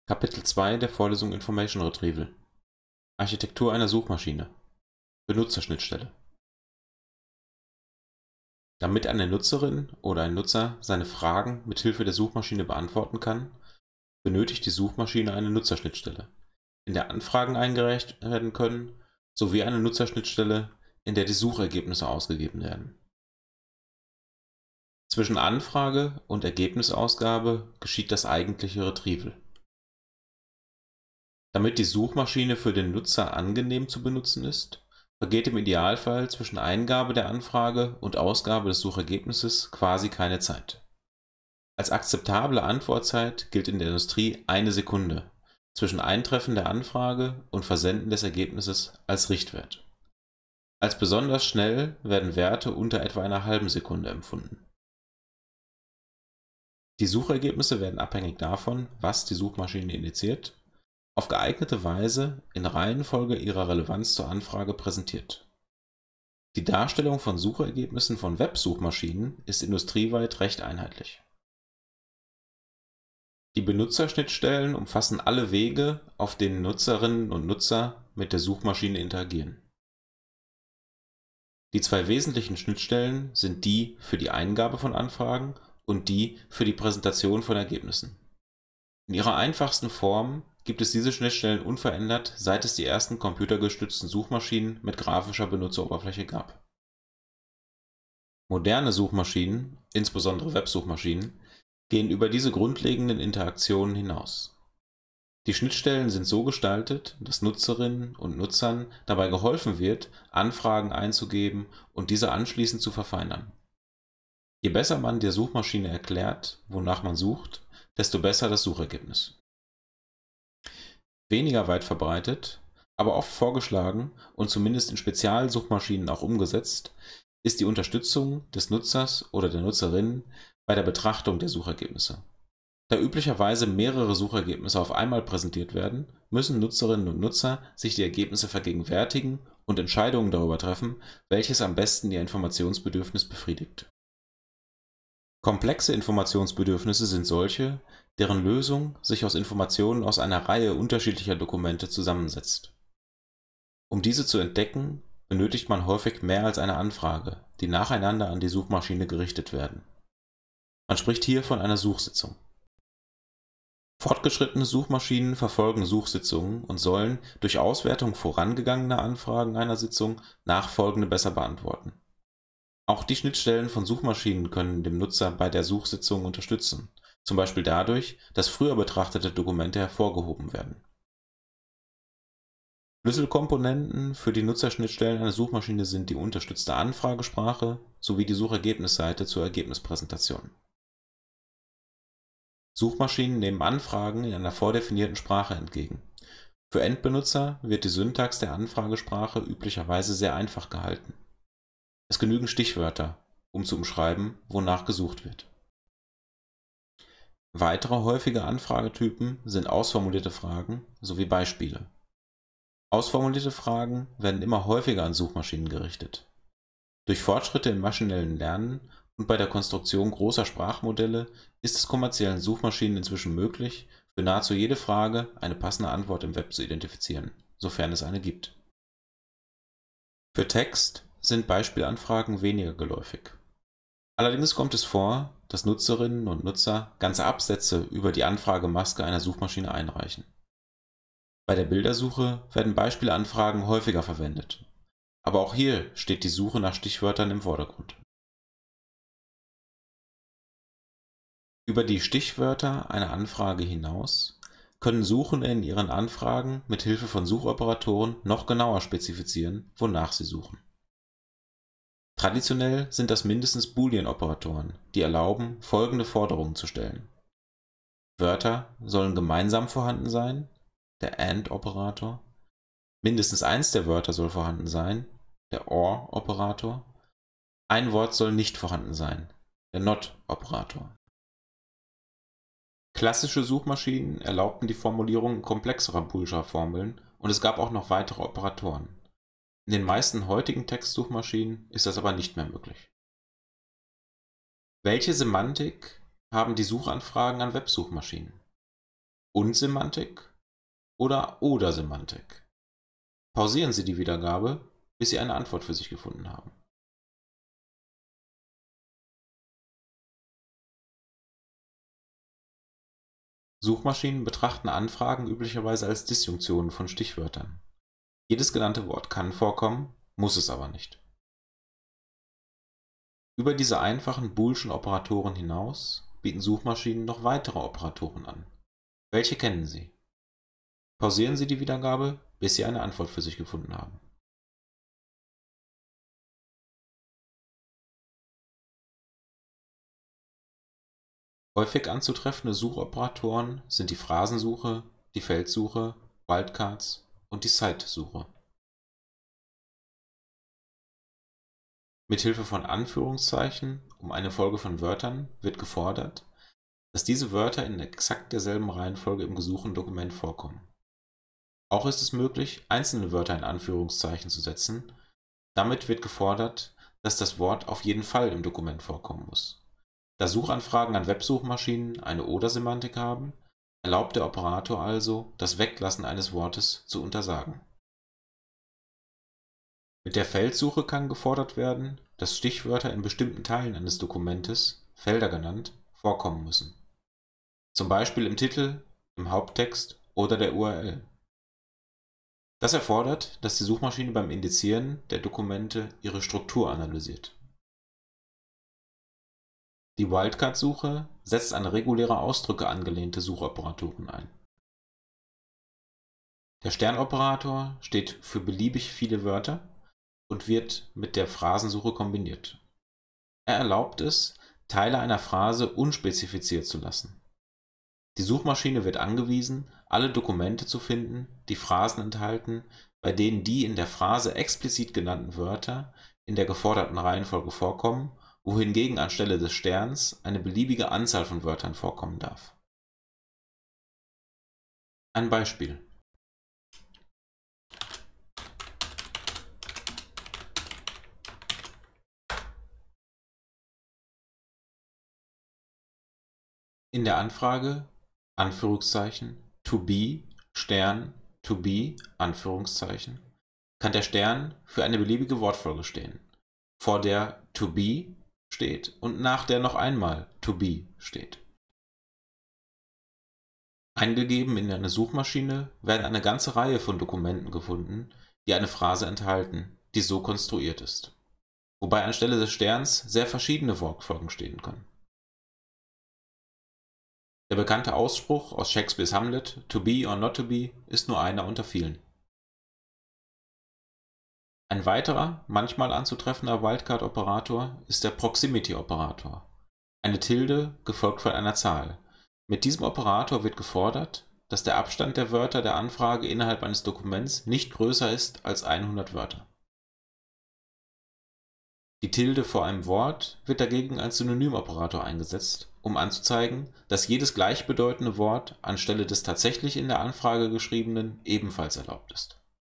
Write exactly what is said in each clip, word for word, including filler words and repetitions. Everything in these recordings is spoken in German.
Kapitel zwei der Vorlesung Information Retrieval. Architektur einer Suchmaschine. Benutzerschnittstelle. Damit eine Nutzerin oder ein Nutzer seine Fragen mit Hilfe der Suchmaschine beantworten kann, benötigt die Suchmaschine eine Nutzerschnittstelle, in der Anfragen eingereicht werden können, sowie eine Nutzerschnittstelle, in der die Suchergebnisse ausgegeben werden. Zwischen Anfrage und Ergebnisausgabe geschieht das eigentliche Retrieval. Damit die Suchmaschine für den Nutzer angenehm zu benutzen ist, vergeht im Idealfall zwischen Eingabe der Anfrage und Ausgabe des Suchergebnisses quasi keine Zeit. Als akzeptable Antwortzeit gilt in der Industrie eine Sekunde zwischen Eintreffen der Anfrage und Versenden des Ergebnisses als Richtwert. Als besonders schnell werden Werte unter etwa einer halben Sekunde empfunden. Die Suchergebnisse werden abhängig davon, was die Suchmaschine initiiert, auf geeignete Weise in Reihenfolge ihrer Relevanz zur Anfrage präsentiert. Die Darstellung von Suchergebnissen von Websuchmaschinen ist industrieweit recht einheitlich. Die Benutzerschnittstellen umfassen alle Wege, auf denen Nutzerinnen und Nutzer mit der Suchmaschine interagieren. Die zwei wesentlichen Schnittstellen sind die für die Eingabe von Anfragen und die für die Präsentation von Ergebnissen. In ihrer einfachsten Form gibt es diese Schnittstellen unverändert, seit es die ersten computergestützten Suchmaschinen mit grafischer Benutzeroberfläche gab. Moderne Suchmaschinen, insbesondere Websuchmaschinen, gehen über diese grundlegenden Interaktionen hinaus. Die Schnittstellen sind so gestaltet, dass Nutzerinnen und Nutzern dabei geholfen wird, Anfragen einzugeben und diese anschließend zu verfeinern. Je besser man der Suchmaschine erklärt, wonach man sucht, desto besser das Suchergebnis. Weniger weit verbreitet, aber oft vorgeschlagen und zumindest in Spezialsuchmaschinen auch umgesetzt, ist die Unterstützung des Nutzers oder der Nutzerin bei der Betrachtung der Suchergebnisse. Da üblicherweise mehrere Suchergebnisse auf einmal präsentiert werden, müssen Nutzerinnen und Nutzer sich die Ergebnisse vergegenwärtigen und Entscheidungen darüber treffen, welches am besten ihr Informationsbedürfnis befriedigt. Komplexe Informationsbedürfnisse sind solche, deren Lösung sich aus Informationen aus einer Reihe unterschiedlicher Dokumente zusammensetzt. Um diese zu entdecken, benötigt man häufig mehr als eine Anfrage, die nacheinander an die Suchmaschine gerichtet werden. Man spricht hier von einer Suchsitzung. Fortgeschrittene Suchmaschinen verfolgen Suchsitzungen und sollen durch Auswertung vorangegangener Anfragen einer Sitzung nachfolgende besser beantworten. Auch die Schnittstellen von Suchmaschinen können dem Nutzer bei der Suchsitzung unterstützen, zum Beispiel dadurch, dass früher betrachtete Dokumente hervorgehoben werden. Schlüsselkomponenten für die Nutzerschnittstellen einer Suchmaschine sind die unterstützte Anfragesprache sowie die Suchergebnisseite zur Ergebnispräsentation. Suchmaschinen nehmen Anfragen in einer vordefinierten Sprache entgegen. Für Endbenutzer wird die Syntax der Anfragesprache üblicherweise sehr einfach gehalten. Es genügen Stichwörter, um zu umschreiben, wonach gesucht wird. Weitere häufige Anfragetypen sind ausformulierte Fragen sowie Beispiele. Ausformulierte Fragen werden immer häufiger an Suchmaschinen gerichtet. Durch Fortschritte im maschinellen Lernen und bei der Konstruktion großer Sprachmodelle ist es kommerziellen Suchmaschinen inzwischen möglich, für nahezu jede Frage eine passende Antwort im Web zu identifizieren, sofern es eine gibt. Für Text sind Beispielanfragen weniger geläufig. Allerdings kommt es vor, dass Nutzerinnen und Nutzer ganze Absätze über die Anfragemaske einer Suchmaschine einreichen. Bei der Bildersuche werden Beispielanfragen häufiger verwendet, aber auch hier steht die Suche nach Stichwörtern im Vordergrund. Über die Stichwörter einer Anfrage hinaus können Suchende in ihren Anfragen mit Hilfe von Suchoperatoren noch genauer spezifizieren, wonach sie suchen. Traditionell sind das mindestens Boolean-Operatoren, die erlauben, folgende Forderungen zu stellen. Wörter sollen gemeinsam vorhanden sein, der AND-Operator. Mindestens eins der Wörter soll vorhanden sein, der OR-Operator. Ein Wort soll nicht vorhanden sein, der NOT-Operator. Klassische Suchmaschinen erlaubten die Formulierung komplexerer boolscher Formeln und es gab auch noch weitere Operatoren. In den meisten heutigen Textsuchmaschinen ist das aber nicht mehr möglich. Welche Semantik haben die Suchanfragen an Websuchmaschinen? Und-Semantik oder Oder-Semantik. Pausieren Sie die Wiedergabe, bis Sie eine Antwort für sich gefunden haben. Suchmaschinen betrachten Anfragen üblicherweise als Disjunktionen von Stichwörtern. Jedes genannte Wort kann vorkommen, muss es aber nicht. Über diese einfachen boolschen Operatoren hinaus bieten Suchmaschinen noch weitere Operatoren an. Welche kennen Sie? Pausieren Sie die Wiedergabe, bis Sie eine Antwort für sich gefunden haben. Häufig anzutreffende Suchoperatoren sind die Phrasensuche, die Feldsuche, Wildcards und die Site-Suche. Mithilfe von Anführungszeichen um eine Folge von Wörtern wird gefordert, dass diese Wörter in exakt derselben Reihenfolge im gesuchten Dokument vorkommen. Auch ist es möglich, einzelne Wörter in Anführungszeichen zu setzen. Damit wird gefordert, dass das Wort auf jeden Fall im Dokument vorkommen muss. Da Suchanfragen an Websuchmaschinen eine Oder-Semantik haben, erlaubt der Operator also, das Weglassen eines Wortes zu untersagen. Mit der Feldsuche kann gefordert werden, dass Stichwörter in bestimmten Teilen eines Dokumentes, Felder genannt, vorkommen müssen. Zum Beispiel im Titel, im Haupttext oder der U R L. Das erfordert, dass die Suchmaschine beim Indizieren der Dokumente ihre Struktur analysiert. Die Wildcard-Suche setzt an reguläre Ausdrücke angelehnte Suchoperatoren ein. Der Sternoperator steht für beliebig viele Wörter und wird mit der Phrasensuche kombiniert. Er erlaubt es, Teile einer Phrase unspezifiziert zu lassen. Die Suchmaschine wird angewiesen, alle Dokumente zu finden, die Phrasen enthalten, bei denen die in der Phrase explizit genannten Wörter in der geforderten Reihenfolge vorkommen, wohingegen anstelle des Sterns eine beliebige Anzahl von Wörtern vorkommen darf. Ein Beispiel: In der Anfrage Anführungszeichen to be Stern to be Anführungszeichen kann der Stern für eine beliebige Wortfolge stehen, vor der to be steht und nach der noch einmal to be steht. Eingegeben in eine Suchmaschine werden eine ganze Reihe von Dokumenten gefunden, die eine Phrase enthalten, die so konstruiert ist, wobei anstelle des Sterns sehr verschiedene Wortfolgen stehen können. Der bekannte Ausspruch aus Shakespeares Hamlet, to be or not to be, ist nur einer unter vielen. Ein weiterer, manchmal anzutreffender Wildcard-Operator ist der Proximity-Operator, eine Tilde gefolgt von einer Zahl. Mit diesem Operator wird gefordert, dass der Abstand der Wörter der Anfrage innerhalb eines Dokuments nicht größer ist als hundert Wörter. Die Tilde vor einem Wort wird dagegen als Synonymoperator eingesetzt, um anzuzeigen, dass jedes gleichbedeutende Wort anstelle des tatsächlich in der Anfrage geschriebenen ebenfalls erlaubt ist.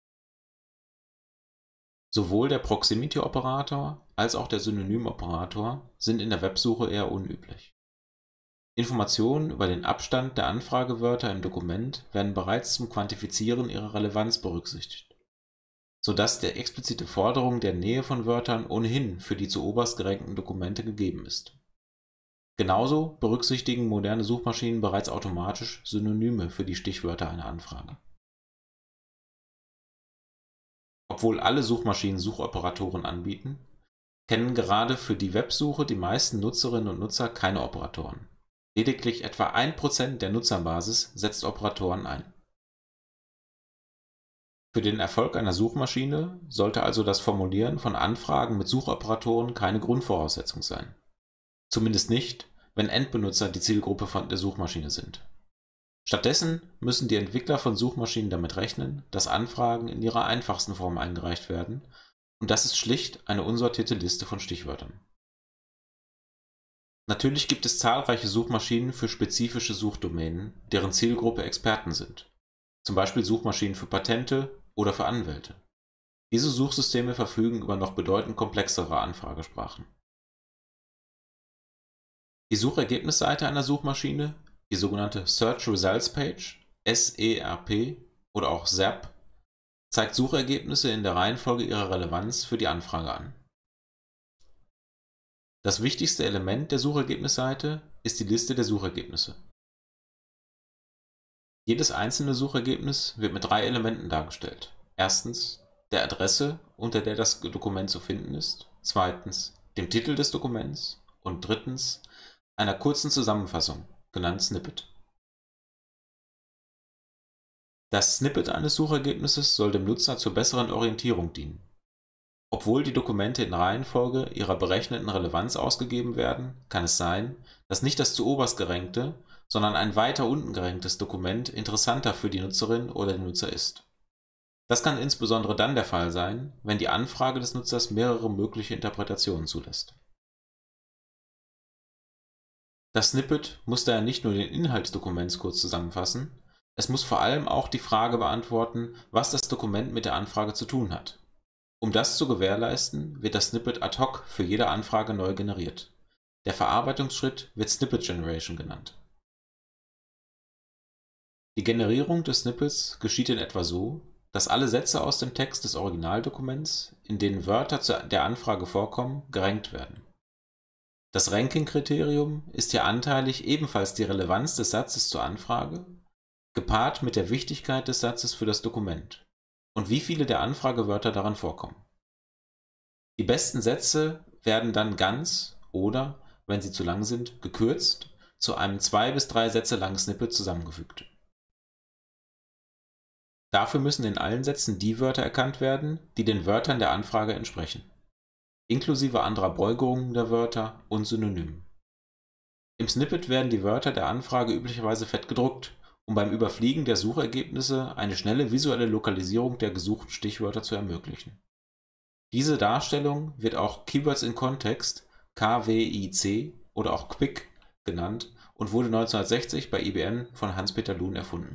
Sowohl der Proximity-Operator als auch der Synonymoperator sind in der Websuche eher unüblich. Informationen über den Abstand der Anfragewörter im Dokument werden bereits zum Quantifizieren ihrer Relevanz berücksichtigt, sodass die explizite Forderung der Nähe von Wörtern ohnehin für die zu oberst gerankten Dokumente gegeben ist. Genauso berücksichtigen moderne Suchmaschinen bereits automatisch Synonyme für die Stichwörter einer Anfrage. Obwohl alle Suchmaschinen Suchoperatoren anbieten, kennen gerade für die Websuche die meisten Nutzerinnen und Nutzer keine Operatoren. Lediglich etwa ein Prozent der Nutzerbasis setzt Operatoren ein. Für den Erfolg einer Suchmaschine sollte also das Formulieren von Anfragen mit Suchoperatoren keine Grundvoraussetzung sein. Zumindest nicht, wenn Endbenutzer die Zielgruppe von der Suchmaschine sind. Stattdessen müssen die Entwickler von Suchmaschinen damit rechnen, dass Anfragen in ihrer einfachsten Form eingereicht werden, und das ist schlicht eine unsortierte Liste von Stichwörtern. Natürlich gibt es zahlreiche Suchmaschinen für spezifische Suchdomänen, deren Zielgruppe Experten sind, zum Beispiel Suchmaschinen für Patente oder für Anwälte. Diese Suchsysteme verfügen über noch bedeutend komplexere Anfragesprachen. Die Suchergebnisseite einer Suchmaschine Die sogenannte Search Results Page, S E R P oder auch S E R P, zeigt Suchergebnisse in der Reihenfolge ihrer Relevanz für die Anfrage an. Das wichtigste Element der Suchergebnisseite ist die Liste der Suchergebnisse. Jedes einzelne Suchergebnis wird mit drei Elementen dargestellt. Erstens der Adresse, unter der das Dokument zu finden ist. Zweitens dem Titel des Dokuments. Und drittens einer kurzen Zusammenfassung, genannt Snippet. Das Snippet eines Suchergebnisses soll dem Nutzer zur besseren Orientierung dienen. Obwohl die Dokumente in Reihenfolge ihrer berechneten Relevanz ausgegeben werden, kann es sein, dass nicht das zuoberst gerankte, sondern ein weiter unten geranktes Dokument interessanter für die Nutzerin oder den Nutzer ist. Das kann insbesondere dann der Fall sein, wenn die Anfrage des Nutzers mehrere mögliche Interpretationen zulässt. Das Snippet muss daher nicht nur den Inhalt des Dokuments kurz zusammenfassen, es muss vor allem auch die Frage beantworten, was das Dokument mit der Anfrage zu tun hat. Um das zu gewährleisten, wird das Snippet ad hoc für jede Anfrage neu generiert. Der Verarbeitungsschritt wird Snippet Generation genannt. Die Generierung des Snippets geschieht in etwa so, dass alle Sätze aus dem Text des Originaldokuments, in denen Wörter zu der Anfrage vorkommen, gerankt werden. Das Ranking-Kriterium ist hier anteilig ebenfalls die Relevanz des Satzes zur Anfrage, gepaart mit der Wichtigkeit des Satzes für das Dokument und wie viele der Anfragewörter darin vorkommen. Die besten Sätze werden dann ganz oder, wenn sie zu lang sind, gekürzt, zu einem zwei bis drei Sätze langen Snippet zusammengefügt. Dafür müssen in allen Sätzen die Wörter erkannt werden, die den Wörtern der Anfrage entsprechen, inklusive anderer Beugungen der Wörter und Synonymen. Im Snippet werden die Wörter der Anfrage üblicherweise fett gedruckt, um beim Überfliegen der Suchergebnisse eine schnelle visuelle Lokalisierung der gesuchten Stichwörter zu ermöglichen. Diese Darstellung wird auch Keywords in Context, K W I C oder auch Q U I C genannt und wurde neunzehnhundertsechzig bei I B M von Hans-Peter Luhn erfunden.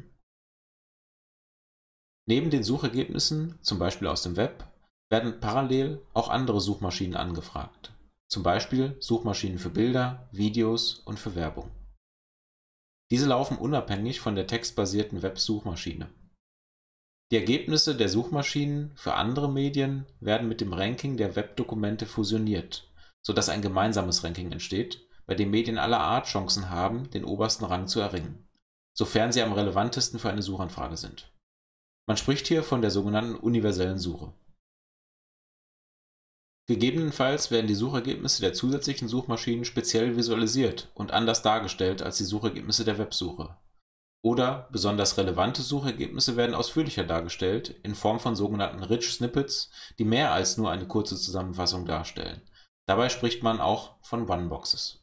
Neben den Suchergebnissen, zum Beispiel aus dem Web, werden parallel auch andere Suchmaschinen angefragt, zum Beispiel Suchmaschinen für Bilder, Videos und für Werbung. Diese laufen unabhängig von der textbasierten Web-Suchmaschine. Die Ergebnisse der Suchmaschinen für andere Medien werden mit dem Ranking der Webdokumente fusioniert, sodass ein gemeinsames Ranking entsteht, bei dem Medien aller Art Chancen haben, den obersten Rang zu erringen, sofern sie am relevantesten für eine Suchanfrage sind. Man spricht hier von der sogenannten universellen Suche. Gegebenenfalls werden die Suchergebnisse der zusätzlichen Suchmaschinen speziell visualisiert und anders dargestellt als die Suchergebnisse der Websuche. Oder besonders relevante Suchergebnisse werden ausführlicher dargestellt in Form von sogenannten Rich Snippets, die mehr als nur eine kurze Zusammenfassung darstellen. Dabei spricht man auch von One-Boxes.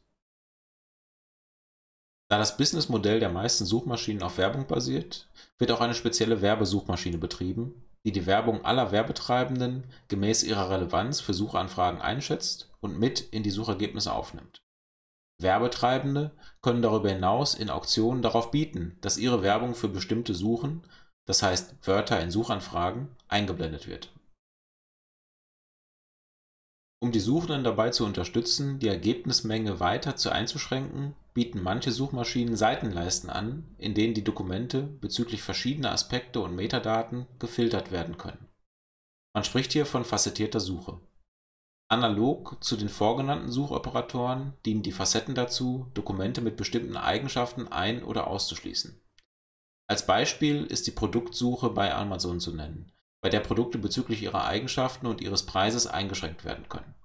Da das Businessmodell der meisten Suchmaschinen auf Werbung basiert, wird auch eine spezielle Werbesuchmaschine betrieben, die die Werbung aller Werbetreibenden gemäß ihrer Relevanz für Suchanfragen einschätzt und mit in die Suchergebnisse aufnimmt. Werbetreibende können darüber hinaus in Auktionen darauf bieten, dass ihre Werbung für bestimmte Suchen, das heißt Wörter in Suchanfragen, eingeblendet wird. Um die Suchenden dabei zu unterstützen, die Ergebnismenge weiter zu einzuschränken, bieten manche Suchmaschinen Seitenleisten an, in denen die Dokumente bezüglich verschiedener Aspekte und Metadaten gefiltert werden können. Man spricht hier von facettierter Suche. Analog zu den vorgenannten Suchoperatoren dienen die Facetten dazu, Dokumente mit bestimmten Eigenschaften ein- oder auszuschließen. Als Beispiel ist die Produktsuche bei Amazon zu nennen, bei der Produkte bezüglich ihrer Eigenschaften und ihres Preises eingeschränkt werden können.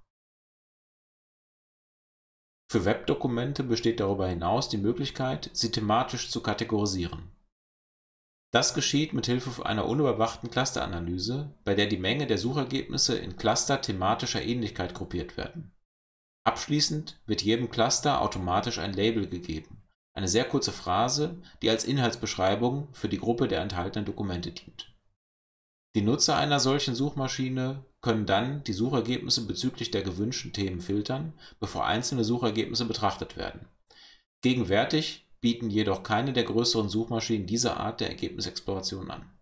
Für Webdokumente besteht darüber hinaus die Möglichkeit, sie thematisch zu kategorisieren. Das geschieht mit Hilfe einer unüberwachten Clusteranalyse, bei der die Menge der Suchergebnisse in Cluster thematischer Ähnlichkeit gruppiert werden. Abschließend wird jedem Cluster automatisch ein Label gegeben, eine sehr kurze Phrase, die als Inhaltsbeschreibung für die Gruppe der enthaltenen Dokumente dient. Die Nutzer einer solchen Suchmaschine können dann die Suchergebnisse bezüglich der gewünschten Themen filtern, bevor einzelne Suchergebnisse betrachtet werden. Gegenwärtig bieten jedoch keine der größeren Suchmaschinen diese Art der Ergebnisexploration an.